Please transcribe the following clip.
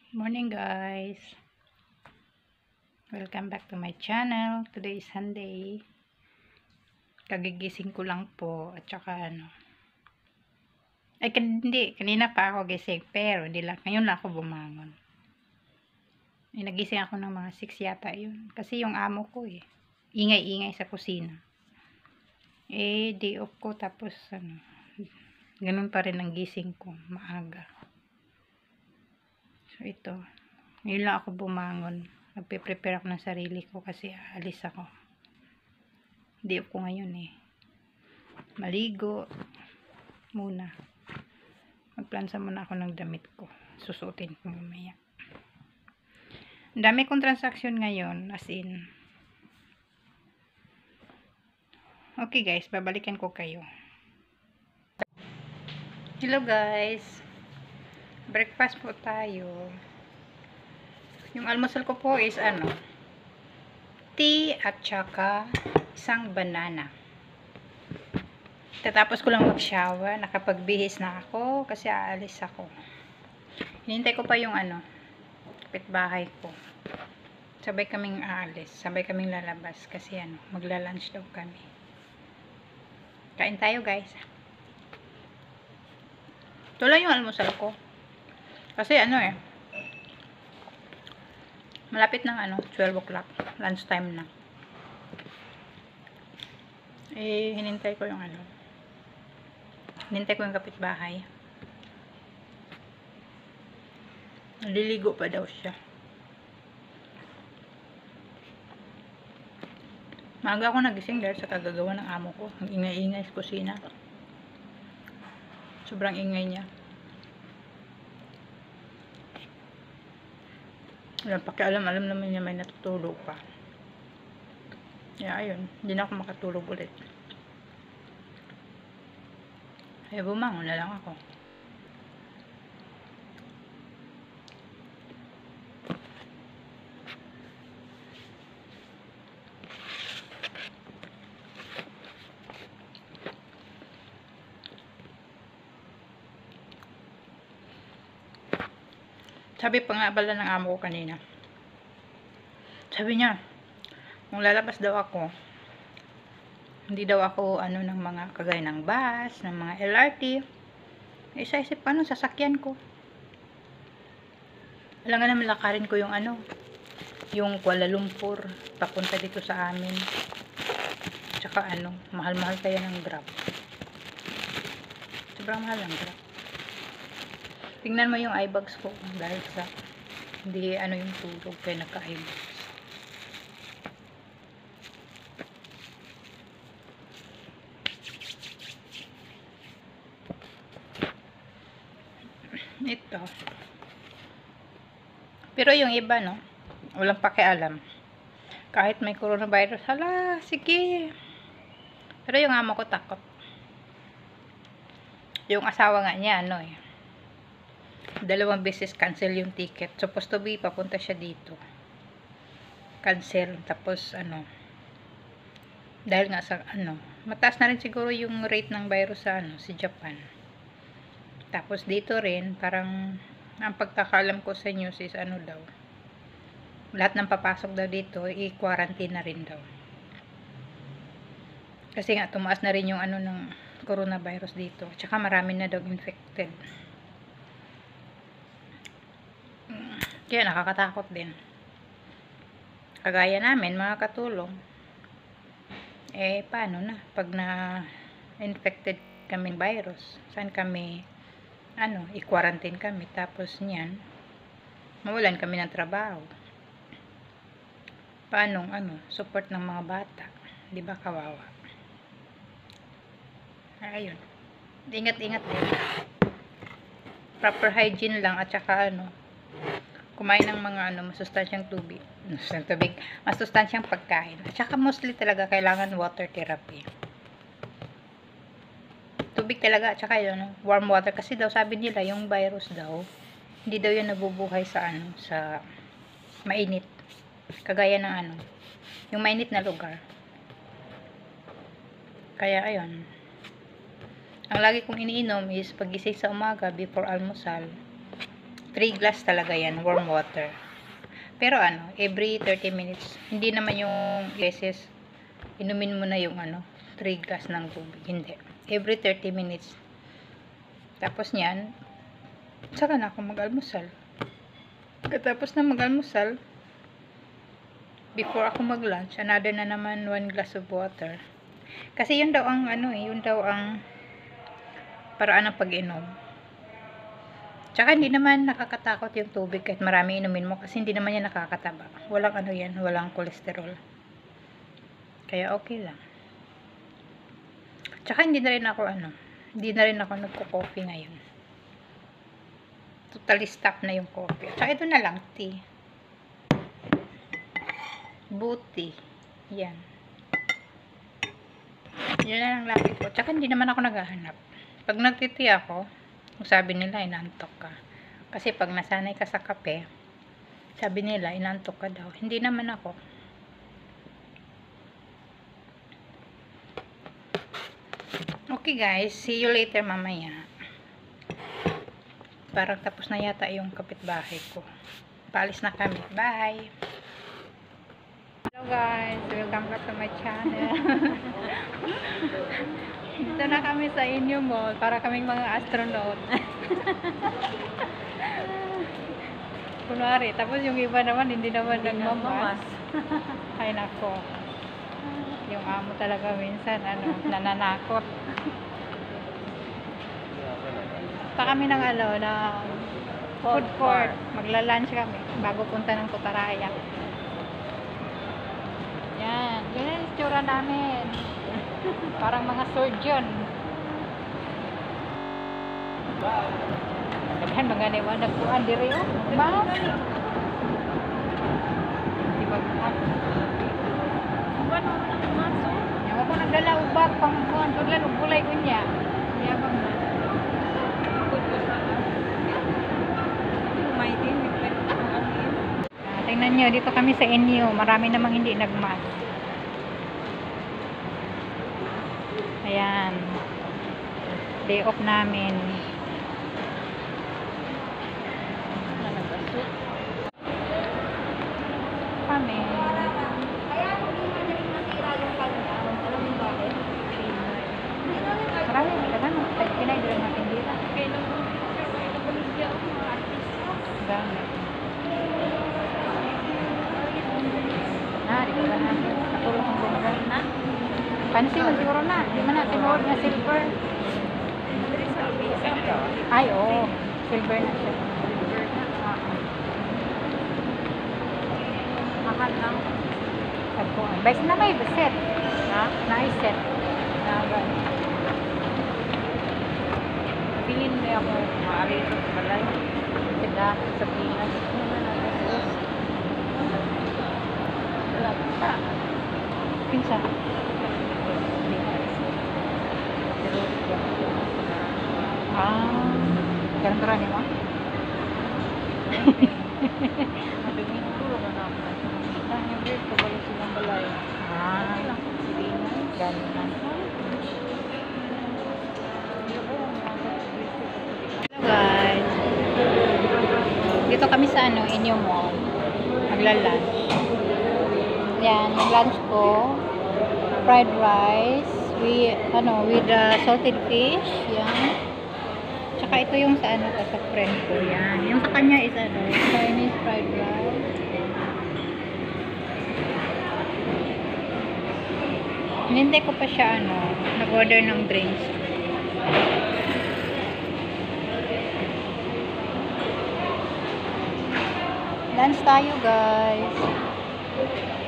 Morning guys, welcome back to my channel. Today is Sunday. Kagigising ko lang po at saka hindi, kanina pa ako gising pero hindi lang, ngayon lang ako bumangon. Nagising ako ng mga 6 yata yun kasi yung amo ko ingay-ingay sa kusina. Day off ko tapos ganun pa rin ang gising ko, maaga. So ito, ngayon lang ako bumangon. Nagpe-prepare ako ng sarili ko kasi aalis ako. Day off ko ngayon Maligo muna. Magplansa muna ako ng damit ko. Susuotin ko mamaya. Ang dami kong transaction ngayon, as in. Okay guys, babalikan ko kayo. Hello guys. Breakfast po tayo. Yung almusal ko po is tea at saka isang banana. Tatapos ko lang mag-shower, nakapagbihis na ako kasi aalis ako. Hinintay ko pa yung kapitbahay ko. Sabay kaming aalis, sabay kaming lalabas kasi magla-lunch daw kami. Kain tayo guys. Ito lang yung almusal ko. Kasi malapit ng 12 o'clock, lunch time na. Hinintay ko yung hinintay ko yung kapitbahay. Naliligo pa daw siya. Maaga ako nagising dahil sa kagagawa ng amo ko. Ang ingay-ingay sa kusina. Sobrang ingay niya. Walang pakialam, alam naman niya may natutulog pa. Kaya ayun, hindi na ako makatulog ulit. Kaya bumangon na lang ako. Sabi pa nga pala ng amo ko kanina. Sabi niya, kung lalabas daw ako, hindi daw ako ng mga kagaya ng bus, ng mga LRT. Isa-isip pa sasakyan ko. Alam nga naman lakarin ko yung yung Kuala Lumpur papunta dito sa amin. Tsaka mahal-mahal kaya ng Grab. Sobrang mahal ng Grab. Tingnan mo yung eyebags ko dahil sa hindi yung tulog kaya naka-eyebags. Ito. Pero yung iba walang pakialam. Kahit may coronavirus, hala, sige. Pero yung amo ko takot. Yung asawa nga niya, 2 beses cancel yung ticket. Supposed to be, papunta siya dito. Cancel. Tapos, dahil nga sa, mataas na rin siguro yung rate ng virus sa, si Japan. Tapos, dito rin, parang, ang pagkakalam ko sa news is, daw, lahat ng papasok daw dito, i-quarantine na rin daw. Kasi nga, tumaas na rin yung, ng coronavirus dito. Tsaka, marami na daw infected. Kaya nakakatakot din. Kagaya namin, mga katulong. Paano na? Pag na-infected kaming virus, saan kami, i-quarantine kami. Tapos niyan, mawalan kami ng trabaho. Paano, support ng mga bata. Di ba kawawa? Ayun. Ingat-ingat din. Proper hygiene lang at saka kumain ng mga masustansyang tubig. Masustansyang pagkain. At saka mostly talaga kailangan water therapy. Tubig talaga at saka warm water kasi daw sabi nila yung virus daw hindi daw yan nabubuhay sa sa mainit. Kagaya ng yung mainit na lugar. Kaya ayun. Ang lagi kong iniinom is pagising sa umaga before almusal 3 glass talaga yan, warm water. Pero ano, every 30 minutes. Hindi naman yung beses inumin mo na yung 3 glass ng tubig. Hindi. Every 30 minutes. Tapos niyan, saka na ako mag-almusal. Katapos na mag-almusal, before ako mag-lunch, another na naman 1 glass of water. Kasi yun daw ang yun daw ang paraan ng pag-inom. Tsaka hindi naman nakakatakot yung tubig kahit marami inumin mo kasi hindi naman yan nakakataba. Walang yan, walang kolesterol. Kaya okay lang. Tsaka hindi na rin ako nagko-coffee ngayon. Totally stop na yung coffee. Tsaka ito na lang, tea. Buti. Yan. Yan na lang lagi ko. Tsaka hindi naman ako naghahanap. Pag nagtiti ako, sabi nila, inantok ka. Kasi pag nasanay ka sa kape, sabi nila, inantok ka daw. Hindi naman ako. Okay guys, see you later mamaya. Parang tapos na yata yung kapitbahay ko. Paalis na kami. Bye! Hello guys, welcome back to my channel. Dito na kami sa Inyo Mall para kaming mga astronaut. Kunwari, tapos yung iba naman hindi naman nagmamas. Ay nako. Yung amo talaga minsan nananakot. Pa kami ng ng food court. Magla-lunch kami bago punta ng Putaraya. Yan, yun ang itsura namin. Parang mga surgeon. Daghan mga newa nagpuan diri oh. Mas. Di ba? Ano nang maso? Yawa ko nagdala ubag pang kuan, tudlan og gulay kunya. Yabang na. May din tingnan nyo, dito kami sa Inyo. Marami namang hindi nagmas. Ayan. Day off namin. Kami. Marami, dagan. Pinay doon natin dito. Dami. Di ba na? Natulog ang bumagal na. Pansin mo siguro na. Di man natin order na silver. Ay, oo. Silver na siya. Mahal lang. Base na may set. Ha? Na-set. Nagal. Bilin na ako. Maari ito sa balay. Sila sa Pinas. Pinsa. Ganun rin mo? Maduming tulong na ako. Yung bird ko balik silang balay. Ganun na. Hello guys. Dito kami sa Inyo Mall. Magla-lunch. Yan, yung lunch ko, fried rice, with salted fish, yan. Tsaka ito yung sa sa friend ko, yan. Yung sa kanya is Chinese fried rice. Hinintay ko pa siya, nag-order ng drinks. Lunch tayo, guys.